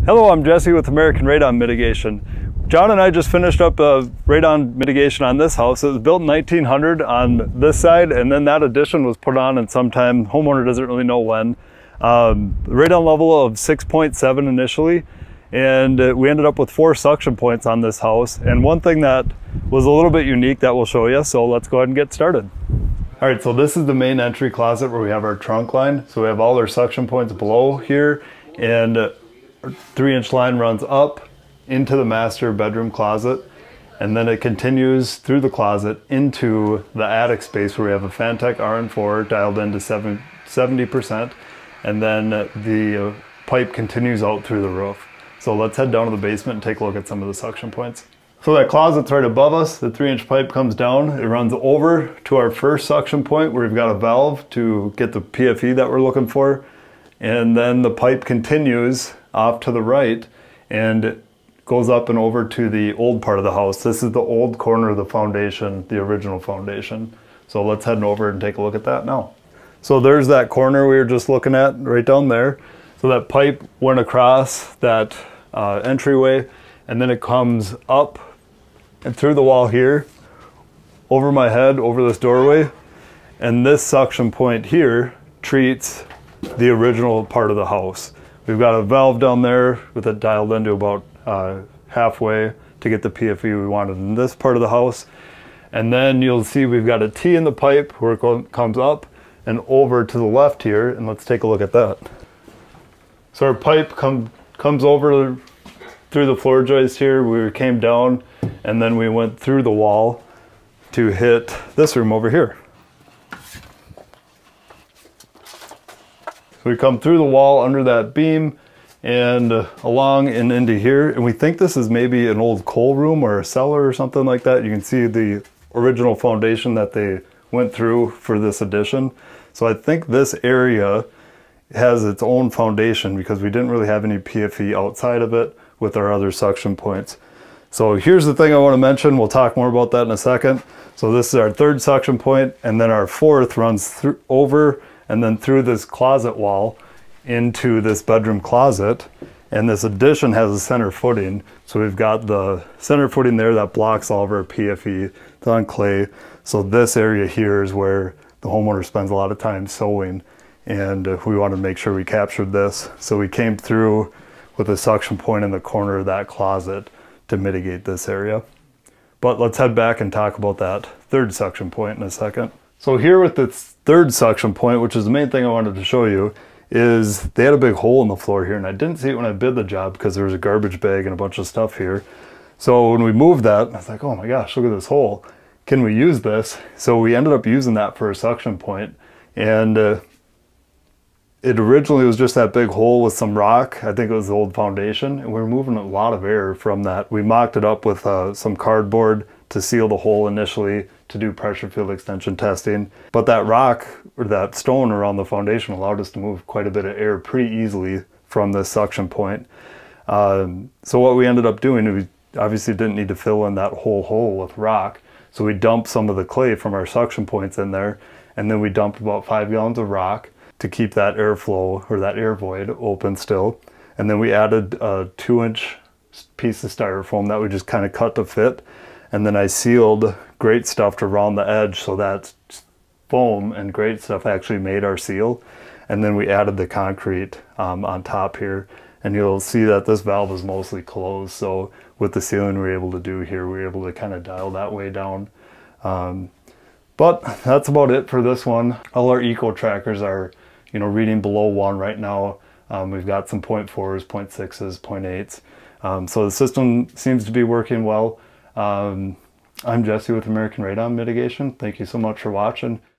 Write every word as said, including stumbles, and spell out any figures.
Hello, I'm Jesse with American Radon Mitigation. John and I just finished up a radon mitigation on this house. It was built in nineteen hundred on this side, and then that addition was put on in sometime, homeowner doesn't really know when. Um, radon level of six point seven initially, and uh, we ended up with four suction points on this house. And one thing that was a little bit unique that we'll show you, so let's go ahead and get started. All right, so this is the main entry closet where we have our trunk line. So we have all our suction points below here, and uh, three inch line runs up into the master bedroom closet, and then it continues through the closet into the attic space where we have a Fantech R N four dialed into seventy percent, and then the uh, pipe continues out through the roof. So let's head down to the basement and take a look at some of the suction points. So that closet's right above us. The three inch pipe comes down. It runs over to our first suction point where we've got a valve to get the P F E that we're looking for. And then the pipe continues off to the right and goes up and over to the old part of the house. This is the old corner of the foundation, the original foundation. So let's head over and take a look at that now. So there's that corner we were just looking at right down there. So that pipe went across that uh, entryway, and then it comes up and through the wall here, over my head, over this doorway. And this suction point here treats the original part of the house. We've got a valve down there with it dialed into about uh, halfway to get the P F E we wanted in this part of the house. And then you'll see we've got a T in the pipe where it comes up and over to the left here, and let's take a look at that. So our pipe come, comes over through the floor joist here. We came down and then we went through the wall to hit this room over here. So we come through the wall under that beam and uh, along and into here, and we think this is maybe an old coal room or a cellar or something like that. You can see the original foundation that they went through for this addition. So I think this area has its own foundation because we didn't really have any P F E outside of it with our other suction points. So here's the thing I want to mention. We'll talk more about that in a second. So this is our third suction point, and then our fourth runs through over and then through this closet wall into this bedroom closet. And this addition has a center footing. So we've got the center footing there that blocks all of our P F E. It's on clay. So this area here is where the homeowner spends a lot of time sewing, and uh, we wanted to make sure we captured this. So we came through with a suction point in the corner of that closet to mitigate this area. But let's head back and talk about that third suction point in a second. So here with the third suction point, which is the main thing I wanted to show you, is they had a big hole in the floor here, and I didn't see it when I bid the job because there was a garbage bag and a bunch of stuff here. So when we moved that, I was like, oh my gosh, look at this hole. Can we use this? So we ended up using that for a suction point, and uh, it originally was just that big hole with some rock. I think it was the old foundation, and we were moving a lot of air from that. We mocked it up with uh, some cardboard to seal the hole initially to do pressure field extension testing. But that rock or that stone around the foundation allowed us to move quite a bit of air pretty easily from this suction point. Um, so what we ended up doing, we obviously didn't need to fill in that whole hole with rock. So we dumped some of the clay from our suction points in there, and then we dumped about five gallons of rock to keep that airflow or that air void open still. And then we added a two inch piece of styrofoam that we just kind of cut to fit. And then I sealed great stuff around the edge, so that foam and great stuff actually made our seal. And then we added the concrete um, on top here. And you'll see that this valve is mostly closed. So with the sealing we were able to do here, we were able to kind of dial that way down. Um, but that's about it for this one. All our eco trackers are, you know, reading below one right now. Um, we've got some point fours, point sixes, point eights. Um, so the system seems to be working well. Um, I'm Jesse with American Radon Mitigation. Thank you so much for watching.